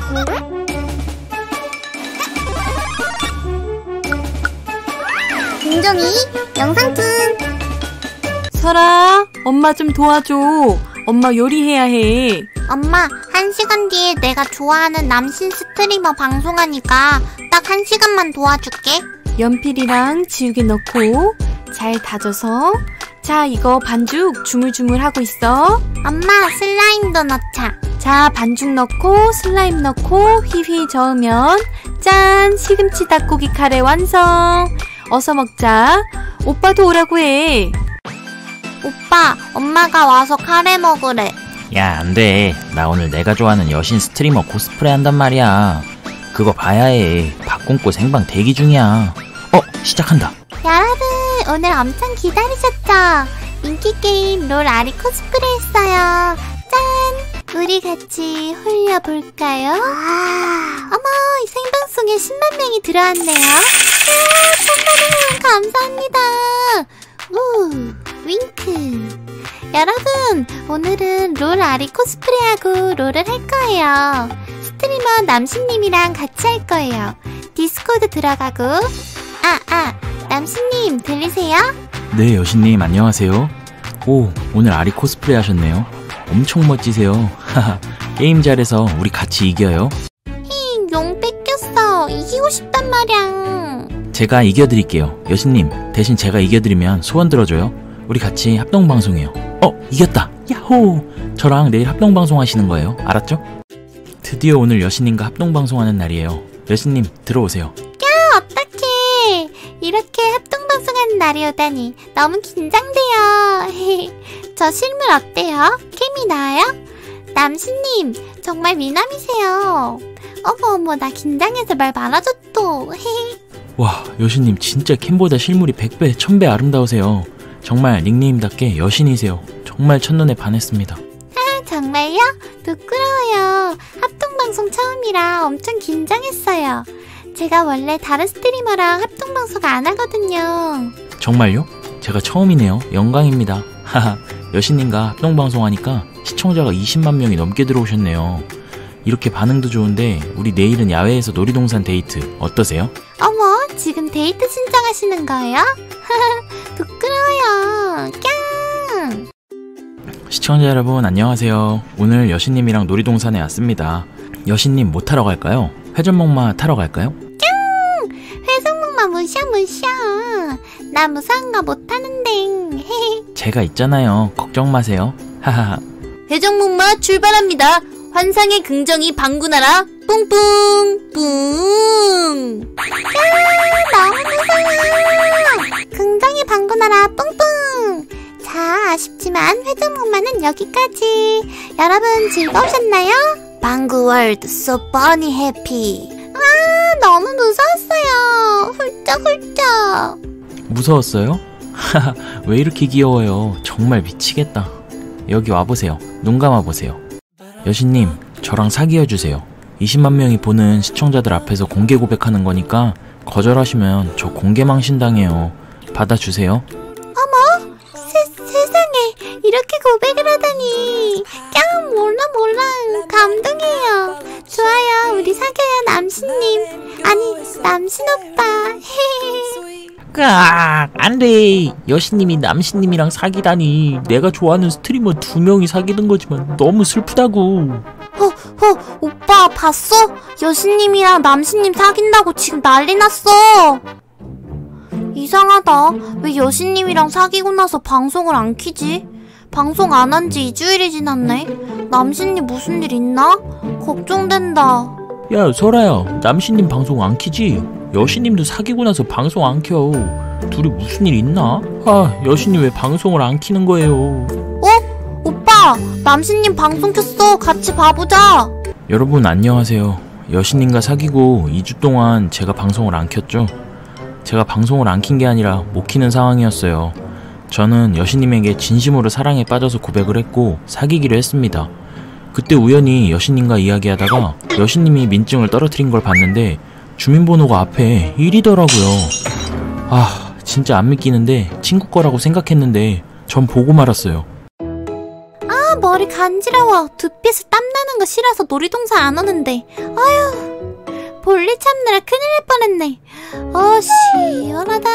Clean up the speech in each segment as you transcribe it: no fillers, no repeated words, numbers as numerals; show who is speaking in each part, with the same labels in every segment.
Speaker 1: 김종이 영상툰.
Speaker 2: 설아, 엄마 좀 도와줘. 엄마 요리해야 해.
Speaker 1: 엄마, 1시간 뒤에 내가 좋아하는 남신 스트리머 방송하니까 딱 1시간만 도와줄게.
Speaker 2: 연필이랑 지우개 넣고 잘 다져서. 자, 이거 반죽 주물주물 하고 있어.
Speaker 1: 엄마, 슬라임도 넣자.
Speaker 2: 자, 반죽 넣고 슬라임 넣고 휘휘 저으면 짠! 시금치 닭고기 카레 완성. 어서 먹자. 오빠도 오라고 해.
Speaker 1: 오빠, 엄마가 와서 카레 먹으래.
Speaker 3: 야, 안돼. 나 오늘 내가 좋아하는 여신 스트리머 코스프레 한단 말이야. 그거 봐야 해. 박공꽃 생방 대기 중이야. 시작한다.
Speaker 1: 여러분, 오늘 엄청 기다리셨죠? 인기게임 롤 아리 코스프레 했어요. 짠! 우리 같이 홀려볼까요? 어머, 이 생방송에 10만 명이 들어왔네요. 1000만 원 감사합니다. 우, 윙크. 여러분, 오늘은 롤 아리 코스프레하고 롤을 할 거예요. 스트리머 남신님이랑 같이 할 거예요. 디스코드 들어가고. 남신님 들리세요?
Speaker 3: 네, 여신님 안녕하세요. 오, 오늘 아리 코스프레 하셨네요. 엄청 멋지세요. 하하, 게임 잘해서 우리 같이 이겨요.
Speaker 1: 용 뺏겼어. 이기고 싶단 말이야.
Speaker 3: 제가 이겨드릴게요. 여신님, 대신 제가 이겨드리면 소원 들어줘요. 우리 같이 합동방송해요. 이겼다. 야호! 저랑 내일 합동방송 하시는 거예요. 알았죠? 드디어 오늘 여신님과 합동방송하는 날이에요. 여신님, 들어오세요.
Speaker 1: 어떡해. 이렇게 합동방송하는 날이 오다니 너무 긴장돼요. 저 실물 어때요? 캠이 나아요? 남신님, 정말 미남이세요. 어머, 나 긴장해서 말 많아졌어.
Speaker 3: 와, 여신님 진짜 캠보다 실물이 100배, 1000배 아름다우세요. 정말 닉네임답게 여신이세요. 정말 첫눈에 반했습니다.
Speaker 1: 정말요? 부끄러워요. 합동방송 처음이라 엄청 긴장했어요. 제가 원래 다른 스트리머랑 합동방송 안 하거든요.
Speaker 3: 정말요? 제가 처음이네요. 영광입니다. 하하, 여신님과 합동방송하니까 시청자가 20만 명이 넘게 들어오셨네요. 이렇게 반응도 좋은데 우리 내일은 야외에서 놀이동산 데이트 어떠세요?
Speaker 1: 어머, 지금 데이트 신청하시는 거예요? 부끄러워요. 깡!
Speaker 3: 시청자 여러분 안녕하세요. 오늘 여신님이랑 놀이동산에 왔습니다. 여신님 뭐 타러 갈까요? 회전목마 타러 갈까요?
Speaker 1: 깡! 회전목마 무셔. 나 무서운 거 못 타는데.
Speaker 3: 제가 있잖아요. 걱정 마세요. 하하하.
Speaker 2: 회전목마 출발합니다. 환상의 긍정이 방군하라. 뿡뿡 뿡.
Speaker 1: 너무 무서워. 긍정이 방군하라. 뿡뿡. 자, 아쉽지만 회전목마는 여기까지. 여러분 즐거우셨나요? 방구월드 so funny happy. 너무 무서웠어요. 훌쩍훌쩍.
Speaker 3: 무서웠어요? 하하, 왜 이렇게 귀여워요. 정말 미치겠다. 여기 와보세요. 눈 감아보세요. 여신님, 저랑 사귀어주세요. 20만 명이 보는 시청자들 앞에서 공개 고백하는 거니까 거절하시면 저 공개망신당해요. 받아주세요.
Speaker 1: 어머, 세상에 이렇게 고백을 하다니. 깡, 몰라. 감동해요. 좋아요, 우리 사귀어요, 남신님. 아니, 남신 오빠.
Speaker 3: 안돼. 여신님이 남신님이랑 사귀다니. 내가 좋아하는 스트리머 2명이 사귀는 거지만 너무 슬프다고.
Speaker 1: 오빠 봤어? 여신님이랑 남신님 사귄다고 지금 난리 났어. 이상하다. 왜 여신님이랑 사귀고 나서 방송을 안 키지? 방송 안 한 지 2주일이 지났네. 남신님 무슨 일 있나? 걱정된다.
Speaker 3: 야, 설아야, 남신님 방송 안 키지? 여신님도 사귀고 나서 방송 안 켜. 둘이 무슨 일 있나? 여신님 왜 방송을 안 키는 거예요?
Speaker 1: 오빠, 남신님 방송 켰어. 같이 봐보자.
Speaker 3: 여러분 안녕하세요. 여신님과 사귀고 2주 동안 제가 방송을 안 켰죠. 제가 방송을 안 킨 게 아니라 못 키는 상황이었어요. 저는 여신님에게 진심으로 사랑에 빠져서 고백을 했고 사귀기로 했습니다. 그때 우연히 여신님과 이야기하다가 여신님이 민증을 떨어뜨린 걸 봤는데 주민번호가 앞에 1이더라고요. 진짜 안 믿기는데 친구 거라고 생각했는데 전 보고 말았어요.
Speaker 1: 머리 간지러워. 두피에서 땀나는 거 싫어서 놀이동산 안 오는데. 아휴, 볼일 참느라 큰일 날 뻔했네. 시원하다.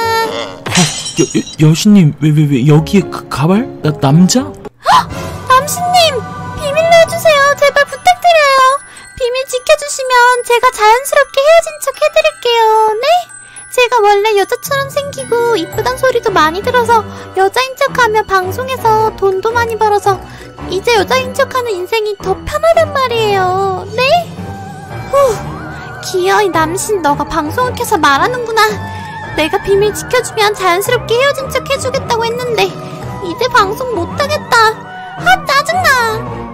Speaker 3: 여신님, 왜 여기에 가발? 남자?
Speaker 1: 남신님, 비밀로 해주세요. 제발 부탁드려요. 비밀 지켜주시면 제가 자연스럽게 헤어진 척 해드릴게요. 네? 제가 원래 여자처럼 생기고 이쁘단 소리도 많이 들어서 여자인 척하며 방송에서 돈도 많이 벌어서 이제 여자인 척하는 인생이 더 편하단 말이에요. 네? 기어이 남신, 너가 방송을 켜서 말하는구나. 내가 비밀 지켜주면 자연스럽게 헤어진 척 해주겠다고 했는데 이제 방송 못하겠다. 짜증나.